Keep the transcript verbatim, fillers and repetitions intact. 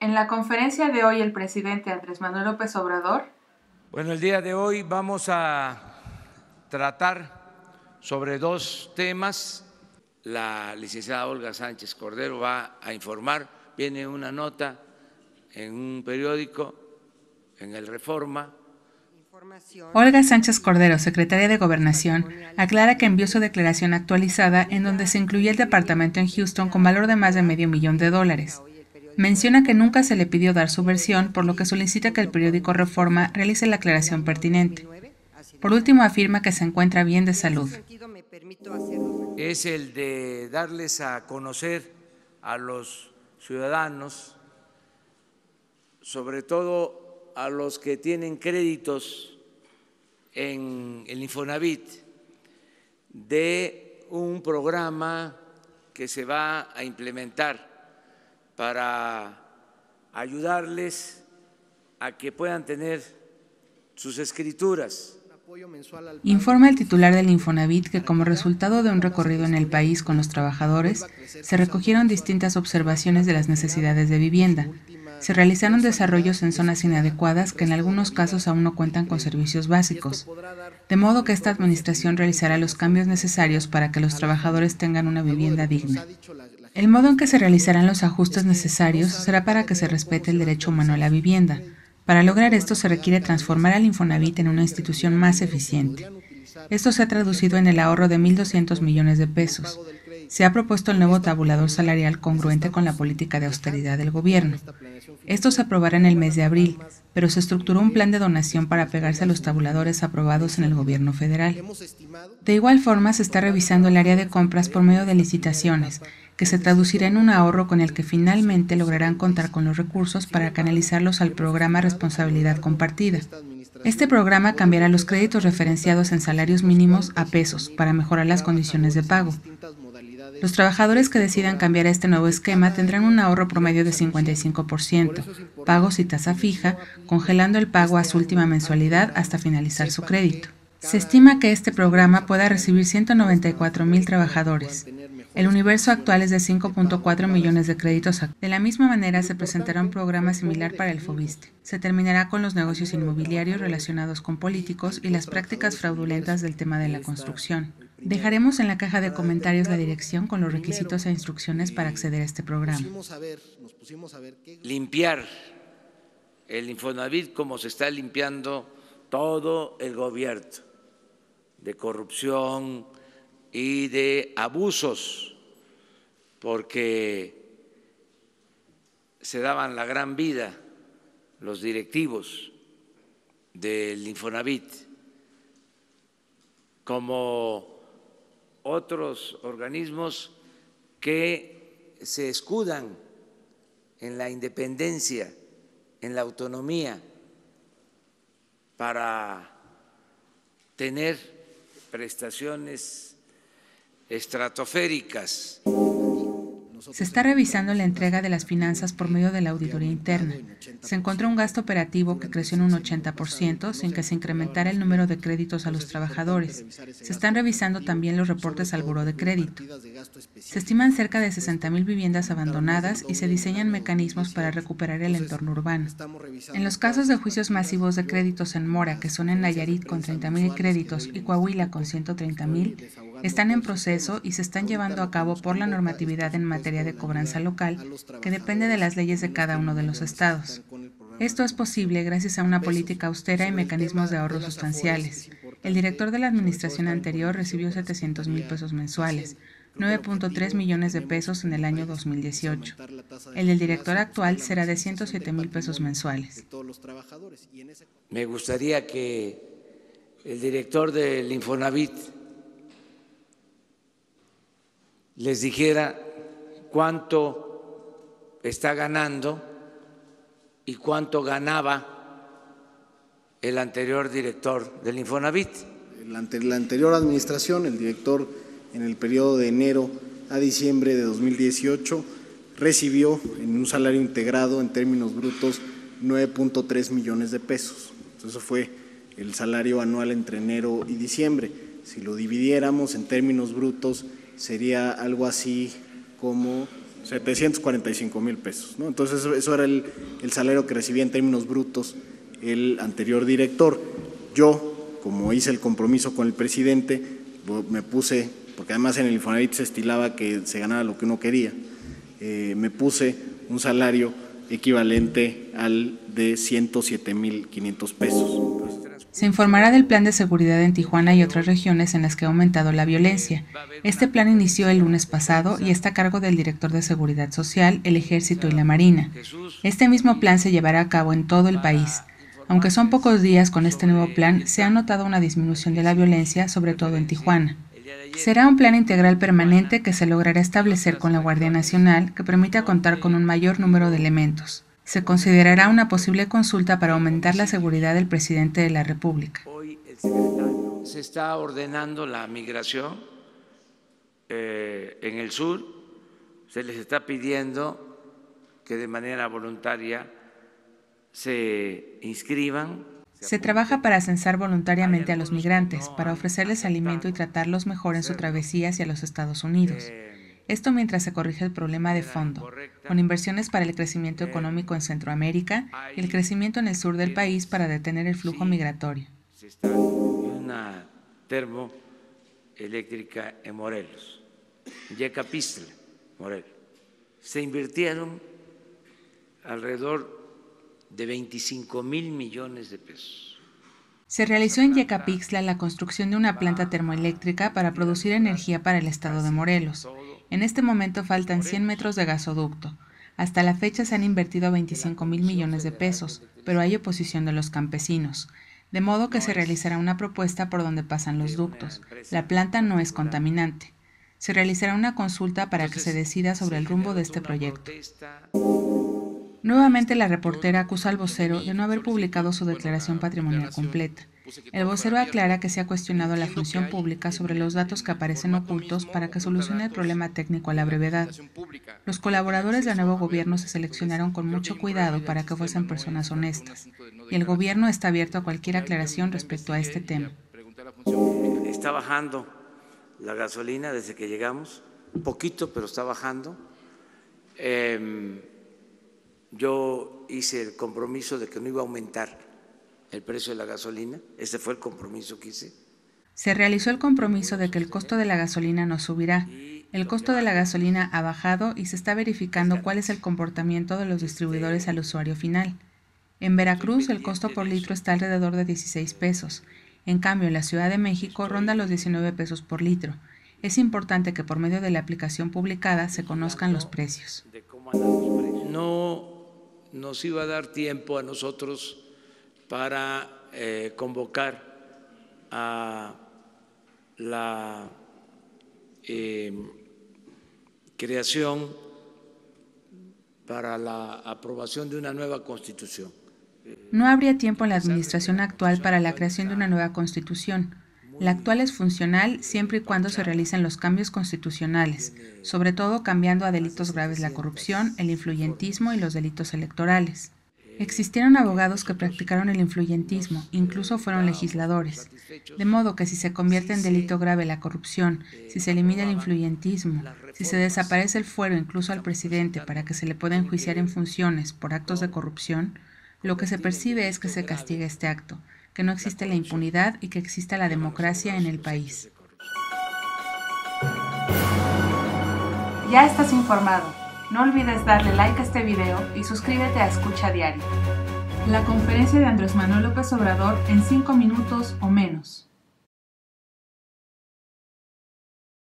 En la conferencia de hoy, el presidente Andrés Manuel López Obrador. Bueno, el día de hoy vamos a tratar sobre dos temas. La licenciada Olga Sánchez Cordero va a informar, viene una nota en un periódico, en el Reforma. Olga Sánchez Cordero, secretaria de Gobernación, aclara que envió su declaración actualizada en donde se incluye el departamento en Houston con valor de más de medio millón de dólares. Menciona que nunca se le pidió dar su versión, por lo que solicita que el periódico Reforma realice la aclaración pertinente. Por último, afirma que se encuentra bien de salud. Es el de darles a conocer a los ciudadanos, sobre todo a los que tienen créditos en el Infonavit, de un programa que se va a implementar para ayudarles a que puedan tener sus escrituras. Informa el titular del Infonavit que como resultado de un recorrido en el país con los trabajadores, se recogieron distintas observaciones de las necesidades de vivienda. Se realizaron desarrollos en zonas inadecuadas que en algunos casos aún no cuentan con servicios básicos, de modo que esta administración realizará los cambios necesarios para que los trabajadores tengan una vivienda digna. El modo en que se realizarán los ajustes necesarios será para que se respete el derecho humano a la vivienda. Para lograr esto se requiere transformar al Infonavit en una institución más eficiente. Esto se ha traducido en el ahorro de mil doscientos millones de pesos. Se ha propuesto el nuevo tabulador salarial congruente con la política de austeridad del gobierno. Esto se aprobará en el mes de abril, pero se estructuró un plan de donación para pegarse a los tabuladores aprobados en el gobierno federal. De igual forma, se está revisando el área de compras por medio de licitaciones, que se traducirá en un ahorro con el que finalmente lograrán contar con los recursos para canalizarlos al programa Responsabilidad Compartida. Este programa cambiará los créditos referenciados en salarios mínimos a pesos para mejorar las condiciones de pago. Los trabajadores que decidan cambiar a este nuevo esquema tendrán un ahorro promedio de cincuenta y cinco por ciento, pagos y tasa fija, congelando el pago a su última mensualidad hasta finalizar su crédito. Se estima que este programa pueda recibir ciento noventa y cuatro mil trabajadores. El universo actual es de cinco punto cuatro millones de créditos. De la misma manera, se presentará un programa similar para el Fobiste. Se terminará con los negocios inmobiliarios relacionados con políticos y las prácticas fraudulentas del tema de la construcción. Dejaremos en la caja de comentarios la dirección con los requisitos e instrucciones para acceder a este programa. Limpiar el Infonavit como se está limpiando todo el gobierno, de corrupción y de abusos, porque se daban la gran vida los directivos del Infonavit, como otros organismos que se escudan en la independencia, en la autonomía, para tener prestaciones estratosféricas. Se está revisando la entrega de las finanzas por medio de la auditoría interna. Se encontró un gasto operativo que creció en un ochenta por ciento sin que se incrementara el número de créditos a los trabajadores. Se están revisando también los reportes al buró de crédito. Se estiman cerca de sesenta mil viviendas abandonadas y se diseñan mecanismos para recuperar el entorno urbano. En los casos de juicios masivos de créditos en mora, que son en Nayarit con treinta mil créditos y Coahuila con ciento treinta mil, están en proceso y se están llevando a cabo por la normatividad en materia de cobranza local, que depende de las leyes de cada uno de los estados. Esto es posible gracias a una política austera y mecanismos de ahorro sustanciales. El director de la administración anterior recibió setecientos mil pesos mensuales, nueve punto tres millones de pesos en el año dos mil dieciocho. El del director actual será de ciento siete mil pesos mensuales. Me gustaría que el director del Infonavit les dijera cuánto está ganando y cuánto ganaba el anterior director del Infonavit. La anterior administración, el director en el periodo de enero a diciembre de dos mil dieciocho recibió en un salario integrado en términos brutos nueve punto tres millones de pesos. Eso fue el salario anual entre enero y diciembre. Si lo dividiéramos en términos brutos, sería algo así como setecientos cuarenta y cinco mil pesos, ¿no? Entonces eso, eso era el, el salario que recibía en términos brutos el anterior director. Yo, como hice el compromiso con el presidente, me puse, porque además en el Infonavit se estilaba que se ganara lo que uno quería, eh, me puse un salario equivalente al de ciento siete mil quinientos pesos. Se informará del plan de seguridad en Tijuana y otras regiones en las que ha aumentado la violencia. Este plan inició el lunes pasado y está a cargo del director de Seguridad Social, el Ejército y la Marina. Este mismo plan se llevará a cabo en todo el país. Aunque son pocos días con este nuevo plan, se ha notado una disminución de la violencia, sobre todo en Tijuana. Será un plan integral permanente que se logrará establecer con la Guardia Nacional, que permita contar con un mayor número de elementos. Se considerará una posible consulta para aumentar la seguridad del presidente de la República. Hoy el secretario se está ordenando la migración eh, en el sur. Se les está pidiendo que de manera voluntaria se inscriban. Se trabaja para censar voluntariamente a los migrantes, para ofrecerles alimento y tratarlos mejor en su travesía hacia los Estados Unidos. Esto mientras se corrige el problema de fondo, con inversiones para el crecimiento económico en Centroamérica y el crecimiento en el sur del país para detener el flujo migratorio. Una termoeléctrica en Morelos, Yecapixtla, Morelos. Se invirtieron alrededor de veinticinco mil millones de pesos. Se realizó en Yecapixtla la construcción de una planta termoeléctrica para producir energía para el estado de Morelos. En este momento faltan cien metros de gasoducto. Hasta la fecha se han invertido veinticinco mil millones de pesos, pero hay oposición de los campesinos. De modo que se realizará una propuesta por donde pasan los ductos. La planta no es contaminante. Se realizará una consulta para que se decida sobre el rumbo de este proyecto. Nuevamente la reportera acusa al vocero de no haber publicado su declaración patrimonial completa. El vocero aclara que se ha cuestionado la función pública sobre los datos que aparecen ocultos para que solucione el problema técnico a la brevedad. Los colaboradores del nuevo gobierno se seleccionaron con mucho cuidado para que fuesen personas honestas, y el gobierno está abierto a cualquier aclaración respecto a este tema. Está bajando la gasolina desde que llegamos, un poquito, pero está bajando. Eh, yo hice el compromiso de que no iba a aumentar el precio de la gasolina. Ese fue el compromiso que hice. Se realizó el compromiso de que el costo de la gasolina no subirá. El costo de la gasolina ha bajado y se está verificando cuál es el comportamiento de los distribuidores al usuario final. En Veracruz el costo por litro está alrededor de dieciséis pesos. En cambio, en la Ciudad de México ronda los diecinueve pesos por litro. Es importante que por medio de la aplicación publicada se conozcan los precios. No nos iba a dar tiempo a nosotros para eh, convocar a la eh, creación para la aprobación de una nueva Constitución. No habría tiempo en la administración actual para la creación de una nueva Constitución. La actual es funcional siempre y cuando se realicen los cambios constitucionales, sobre todo cambiando a delitos graves la corrupción, el influyentismo y los delitos electorales. Existieron abogados que practicaron el influyentismo, incluso fueron legisladores. De modo que si se convierte en delito grave la corrupción, si se elimina el influyentismo, si se desaparece el fuero incluso al presidente para que se le pueda enjuiciar en funciones por actos de corrupción, lo que se percibe es que se castiga este acto, que no existe la impunidad y que exista la democracia en el país. Ya estás informado. No olvides darle like a este video y suscríbete a Escucha Diario. La conferencia de Andrés Manuel López Obrador en cinco minutos o menos.